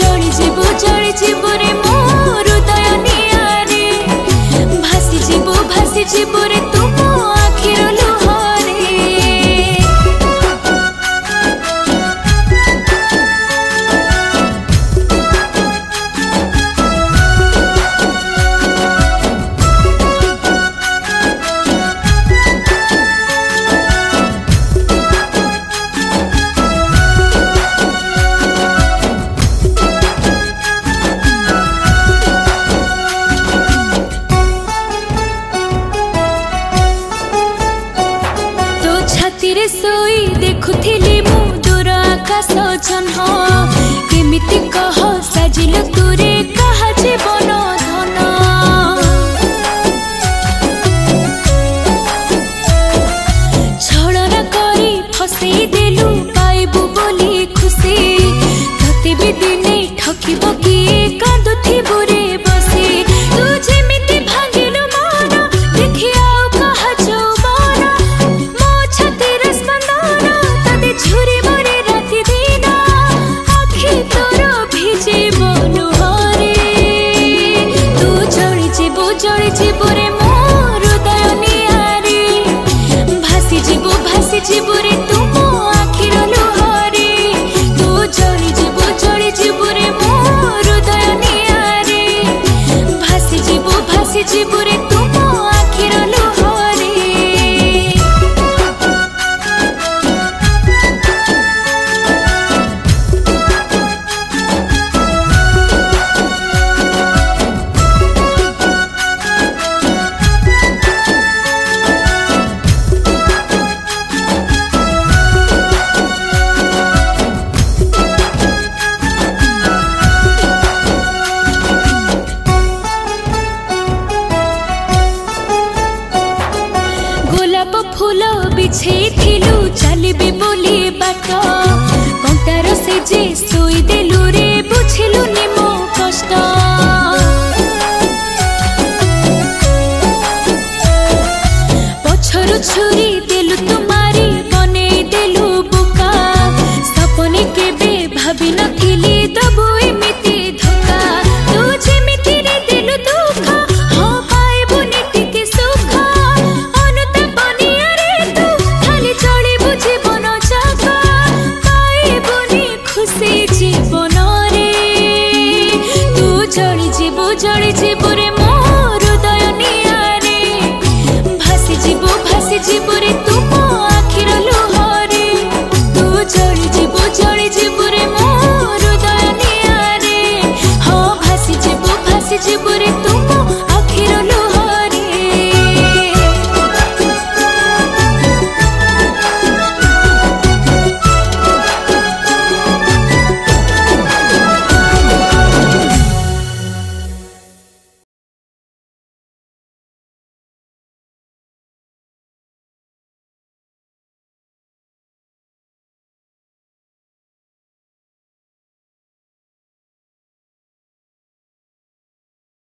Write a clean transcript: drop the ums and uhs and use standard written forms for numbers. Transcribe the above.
जଳି जीवु रे मो हृदय नियारे भासी जीवु रे तुम आखिर लुहरे छातीरे सोई देखुथिली मु दूर आकाश जन्ह केमिति कह साजिल तुरे कहा जीवन धन छलना करी फसई देलु पाइबु बोली खुशी तते भी दिने ठकिब किए कांदुथिबु रे बसी तू जेमिति भांगिलु मन देखि आउ कहा जौवन मो छातीर स्पंदन तते झुरी मोरे राति दिन आखि तोर भिजिब लुहरे तू जଳି जीवु रे मो हृदय नियारे भासी जीवु रे तुम आखिर लुहरे तू जଳି जीवु रे मो हृदय नियारे भासी जीवु रे तुम आखिर लुहरे गोलाप फूल बिछेथिलु चलिबे बोली बाट कंटार से जे सोई देलु रे बुझिलु नि मो कष्ट पछरु छुरी देलु तुम्हारी बने देलु बुका सपने केबे भाबी नथिली दबु एमिति धोका तू जेमिति रे देलु दुख हो पाइबु नीति के सुख जଳି जीवु रे मो हृदय नियारे भासी जीवु रे तुम